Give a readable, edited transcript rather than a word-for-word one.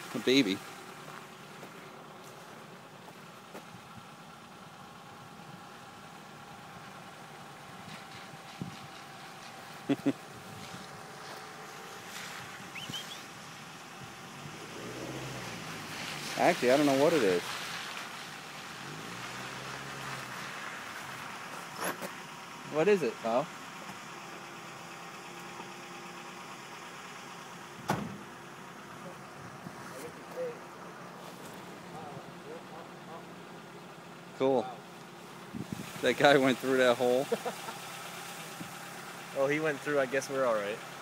A baby. Actually, I don't know what it is. What is it, Kyle? Cool. Wow. That guy went through that hole. Oh, he went through. I guess we're all right.